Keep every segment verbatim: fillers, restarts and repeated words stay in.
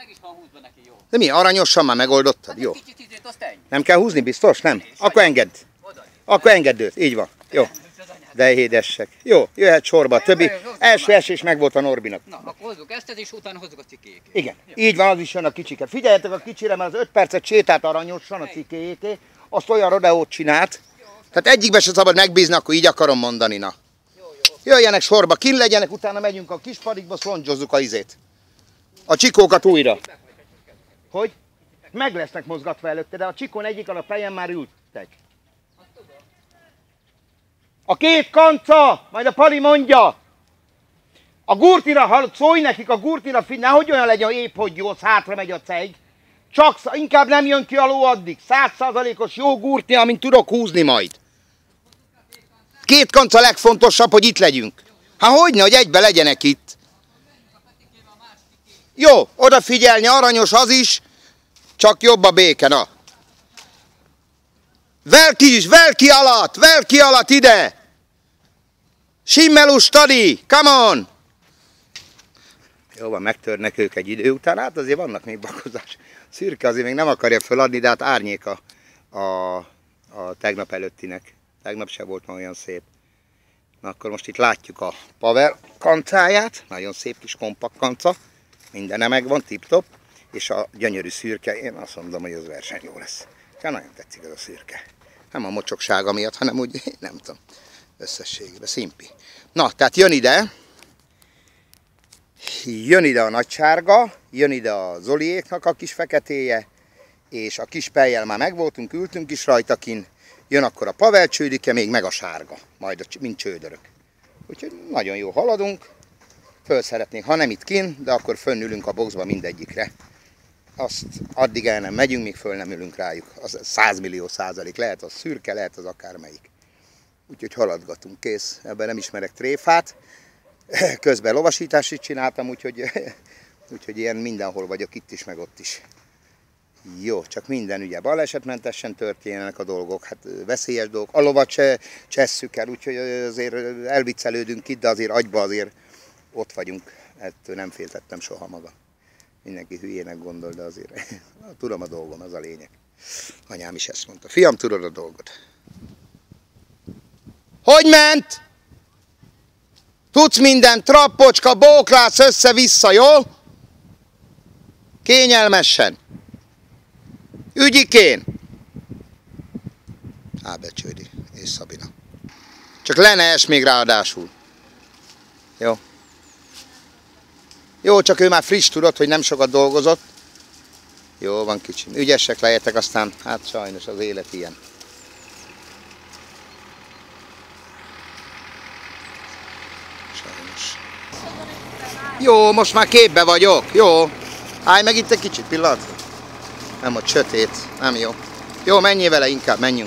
meg is van húzva neki, jó. De mi, aranyosan már megoldottad? Jó. Kicsit ízét, azt ennyi. Nem kell húzni, biztos? Nem? Akkor engedd. Akkor engedd őt. Így van. Jó. De édesek. Jó, jöhet sorba a többi. Első esés meg volt a Norbinak. Na, akkor hozzuk ezt, és utána hozzuk a cikéjékét. Igen. Így van, az is jön a kicsike. Figyeljetek a kicsire, mert az öt percet sétált aranyosan a cikéjéké. Azt olyan rodeót csinált. Tehát egyikbe se szabad megbízni, akkor így akarom mondani, na. Jöjjenek sorba, kin legyenek, utána megyünk a kis padikba, szloncsozzuk a izét. A csikókat újra. Hogy? Meg lesznek mozgatva előtte, de a csikón egyik a fejen már ültek. A két kanca, majd a Pali mondja. A gurtira, ha szólj nekik, a gurtira, nehogy olyan legyen épp, hogy jó, hátra megy a ceg. Csak inkább nem jön ki a ló addig. Száz százalékos jó gurti, amint tudok húzni majd. Két kanca legfontosabb, hogy itt legyünk. Hát hogyne, hogy egybe legyenek itt. Jó, odafigyelni, aranyos az is, csak jobb a béke, na. Velki is, velki alatt, velki alatt ide. Simmelus stadi, come on. Jó van, megtörnek ők egy idő után, hát azért vannak még bakozás. Szürke azért még nem akarja föladni, de hát árnyék a, a, a tegnap előttinek. Tegnap se volt ma olyan szép. Na akkor most itt látjuk a Pavel kancáját, nagyon szép kis kompakt kanca. Mindene megvan, tip-top. És a gyönyörű szürke, én azt mondom, hogy az verseny jó lesz. Ja, nagyon tetszik ez a szürke. Nem a mocsoksága miatt, hanem úgy, nem tudom, összességében, szimpi. Na, tehát jön ide, jön ide a nagysárga, jön ide a Zoliéknak a kis feketéje, és a kis pelyjel már megvoltunk, ültünk is rajta kin, jön akkor a Pavel csődike, még meg a sárga, majd a, mint csődörök. Úgyhogy nagyon jó haladunk, föl szeretnénk, ha nem itt kin, de akkor fönnülünk a boxba mindegyikre. Azt addig el nem megyünk, míg föl nem ülünk rájuk. Az százmillió százalék. Lehet az szürke, lehet az akármelyik. Úgyhogy haladgatunk, kész. Ebben nem ismerek tréfát. Közben lovasítást is csináltam, úgyhogy, úgyhogy ilyen mindenhol vagyok, itt is, meg ott is. Jó, csak minden ugye balesetmentesen történnek a dolgok, hát veszélyes dolgok. A lovat se csesszük el, úgyhogy azért elviccelődünk itt, de azért agyba azért ott vagyunk. Ettől nem féltettem soha maga. Mindenki hülyének gondol, de azért tudom a dolgom, az a lényeg. Anyám is ezt mondta. Fiam, tudod a dolgot? Hogy ment? Tudsz minden, trappocska, bóklász össze-vissza, jó? Kényelmesen. Ügyikén. Ábecsődi és Szabina. Csak le ne es még ráadásul. Jó. Jó, csak ő már friss, tudod, hogy nem sokat dolgozott. Jó van, kicsim. Ügyesek lehetek, aztán hát sajnos az élet ilyen. Sajnos. Jó, most már képbe vagyok. Jó. Állj meg itt egy kicsit, pillanat. Nem, ott sötét. Nem jó. Jó, menjél vele inkább, menjünk.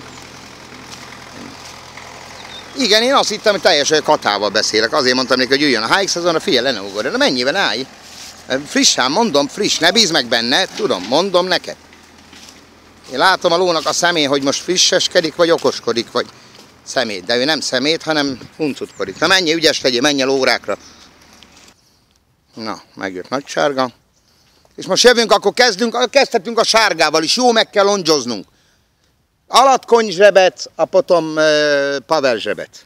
Igen, én azt hittem, hogy teljesen katával beszélek. Azért mondtam neki, hogy jöjjön a há iksz azonra, figyelj, le ne ugorj. De mennyivel állj? Frissen, mondom, friss, ne bízz meg benne, tudom, mondom neked. Én látom a lónak a szemén, hogy most frisseskedik, vagy okoskodik, vagy szemét. De ő nem szemét, hanem huncutkodik. Na menjél, ügyes legyél, menj el órákra. Na, megjött nagy sárga. És most jövünk, akkor kezdünk, kezdhetünk a sárgával is, jó meg kell londzsoznunk. Alatkony zsebet, a potom uh, Pavel zsebet.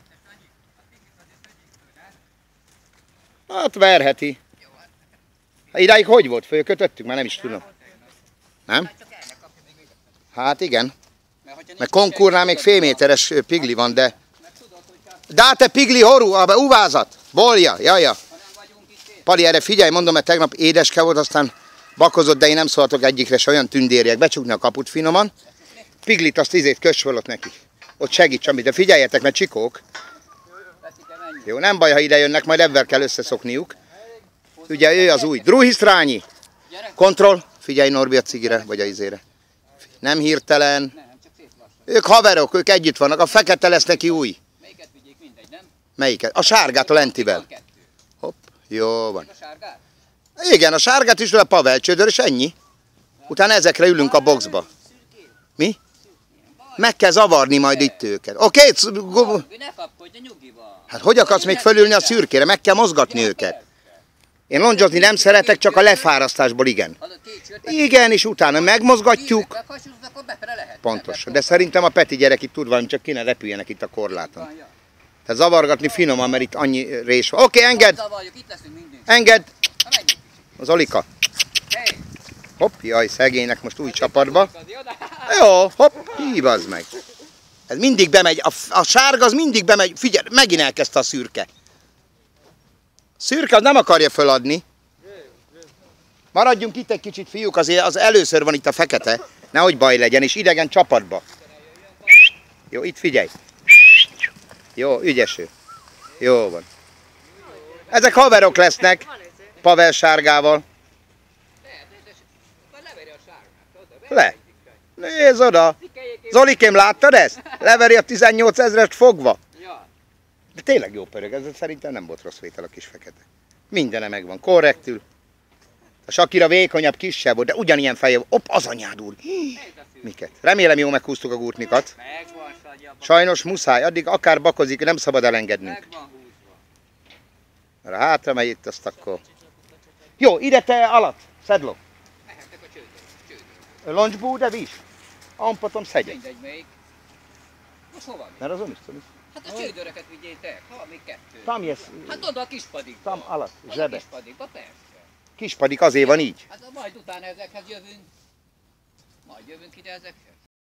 Hát verheti. Idáig hogy volt? Fölkötöttük? Már nem is tudom. Nem? Hát igen. Mert konkurnál még fél méteres pigli van, de... Dáte pigli horu, a uvázat. Bolja, jaja. Pali, erre figyelj, mondom, mert tegnap édeske volt, aztán bakozott, de én nem szóltok egyikre se, olyan tündérjek, becsukni a kaput finoman. Piglit azt izét köss föl ott nekik. Ott segíts, amit, de figyeljetek, mert csikók. Jó, nem baj, ha ide jönnek, majd ebben kell összeszokniuk. Ugye ő az új. Druhisztrányi. Kontroll. Figyelj Norbi a cigire, vagy a izére. Nem hirtelen. Ők haverok, ők együtt vannak. A fekete lesz neki új. Melyiket vigyék, mindegy, nem? Melyiket? A sárgát a lentivel. Hopp, jó van. Igen, a sárgát is, a Pavel csődör, és ennyi. Utána ezekre ülünk a boxba. Mi? Meg kell zavarni majd itt őket. Oké? Okay? Ne kapkodj, nyugival. Hát hogy akarsz még fölülni a szürkére? Meg kell mozgatni őket. Én londzsozni nem szeretek, csak a lefárasztásból igen. Hallod, két sört, Igen, és utána megmozgatjuk. meghasonlod, akkor befele lehet. Pontosan. De szerintem a Peti gyerek itt tud valami, csak kéne repüljenek itt a korláton. Van, ja. Tehát zavargatni finoman, mert itt annyi rés van. Oké, engedd! Zavarjuk, itt leszünk mindig. Engedd! Ha menjünk. Az Olika. Hey. Hopp, jaj, szegénynek most új csapatba. Igazi, oda. Jó, hopp, hívazd meg. Ez mindig bemegy, a, a sárga az mindig bemegy. Figyelj, megint elkezdte a szürke. Szürke az nem akarja föladni. Maradjunk itt egy kicsit, fiúk, azért az először van itt a fekete. Nehogy baj legyen, és idegen csapatba. Jó, itt figyelj. Jó, ügyes ő. Jó van. Ezek haverok lesznek, Pavel sárgával. Le. Nézd oda. Zolikém, láttad ezt? Leveri a tizennyolc ezrest fogva. Ja. De tényleg jó pörög, ez szerintem nem volt rossz vétel a kis fekete. Mindene megvan, korrektül. A Sakira vékonyabb, kisebb volt, de ugyanilyen feje volt. Hopp, az anyád úr. Miket? Remélem jól meghúztuk a gúrtnikat. Megvan, Sanyi. Sajnos muszáj, addig akár bakozik, nem szabad elengednünk. Megvan húzva. Mert ha hátra megy itt, azt akkor... Jó, ide te alatt, szedlok. Mehetnek a csődök. Csődök. Loncsbú, de víz. Ampatom szedjek. Mindegy még. Most hova mi? Mert azon is tudod. Hát a csődöröket vigyétek. Ha, még kettő. Tam jössz, Hát oda a kispadikba. tam alatt, Oda a zsebe. kispadikba, persze. Kispadik azért van így. Hát majd utána ezekhez jövünk. Majd jövünk ide ezekhez.